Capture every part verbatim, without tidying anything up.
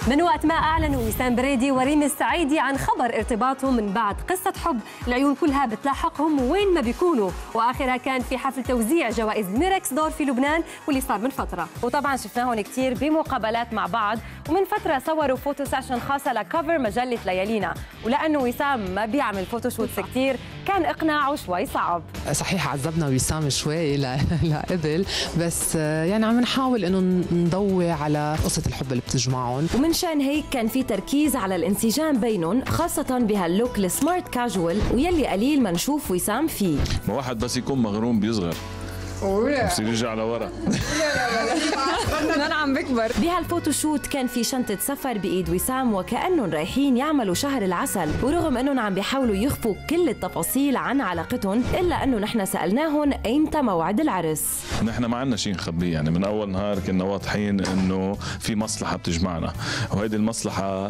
من وقت ما أعلنوا وسام بريدي وريم السعيدي عن خبر ارتباطهم من بعد قصة حب، العيون كلها بتلاحقهم وين ما بيكونوا، وآخرها كان في حفل توزيع جوائز ميركس دور في لبنان واللي صار من فترة. وطبعا شفناهم كثير بمقابلات مع بعض، ومن فترة صوروا فوتو سيشن خاصة لكفر مجلة ليالينا، ولأنه وسام ما بيعمل فوتوشوتس كثير كان إقناعه شوي صعب. صحيح عذبنا وسام شوي لقبل، بس يعني عم نحاول انه نضوي على قصة الحب اللي بتجمعهم، ومن شان هيك كان في تركيز على الانسجام بينهم، خاصة بهاللوك السمارت كاجوال ويلي قليل ما نشوف وسام فيه. ما واحد بس يكون مغروم بيصغر بصير يرجع لورا. لا لا انا عم بكبر. بهالفوتوشوت كان في شنطة سفر بإيد وسام وكأنهم رايحين يعملوا شهر العسل، ورغم انهم عم بيحاولوا يخفوا كل التفاصيل عن علاقتهم الا انه نحن سألناهم ايمتى موعد العرس. نحن ما عندنا شيء نخبيه، يعني من اول نهار كنا واضحين انه في مصلحة بتجمعنا، وهيدي المصلحة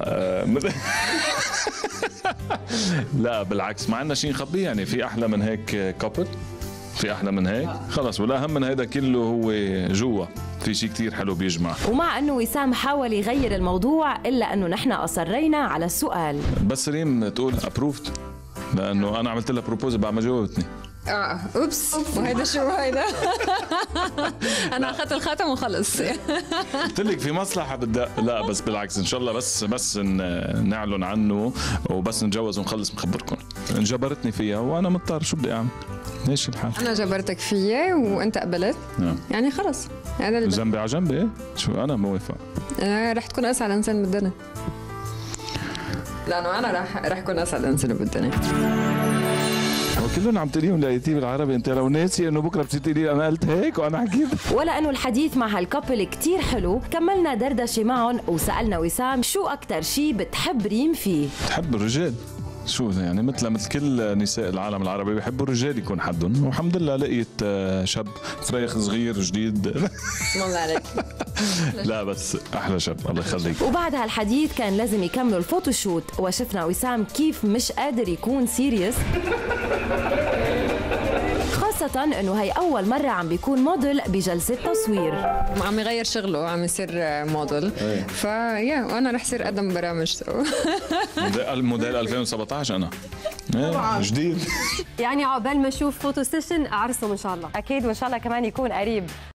لا بالعكس ما عندنا شيء نخبيه، يعني في احلى من هيك كابل، في احلى من هيك خلص، والاهم من هيدا كله هو جوا في شيء كثير حلو بيجمع. ومع انه وسام حاول يغير الموضوع الا انه نحن اصرينا على السؤال. بس ريم تقول ابروفد لانه انا عملت لها بروبوز بعد ما جاوبتني. اه اوبس، وهيدا شو هيدا؟ انا اخذت الخاتم وخلص. قلت لك في مصلحه بدها، لا بس بالعكس ان شاء الله بس بس نعلن عنه وبس نتجوز ونخلص مخبركم. انجبرتني فيها وانا مضطر، شو بدي اعمل؟ ماشي الحال. انا جبرتك فيا وانت قبلت. نعم. يعني خلص هذا اللي جنبي على جنبي. ايه شو انا موافق. انا رح تكون اسعد انسان بالدنيا، لانه انا رح رح اكون اسعد انسان بالدنيا. كلهم عم تقوليهم لقيتيه بالعربي، انت لو ناسي انه بكره بتصير تقولي انا قلت هيك وانا حكيت. ولا انه الحديث مع هالكابل كثير حلو، كملنا دردشه معهم وسالنا وسام شو اكثر شيء بتحب ريم فيه؟ بتحب الرجال، شو يعني مثل مثل كل نساء العالم العربي بيحبوا الرجال يكون حدهم، والحمد لله لقيت شاب فريخ صغير جديد. اسم الله عليك. لا بس احلى شاب الله يخليك. وبعد هالحديث كان لازم يكملوا الفوتوشوت، وشفنا وسام كيف مش قادر يكون سيريس، خاصة انه هي اول مرة عم بيكون موديل بجلسة تصوير. عم يغير شغله، عم يصير موديل. فيا وانا رح صير اقدم برامج سوا. موديل ألفين وسبعطعش انا. ايه جديد. يعني عقبال ما نشوف فوتو سيشن اعرسهم ان شاء الله. اكيد وان شاء الله كمان يكون قريب.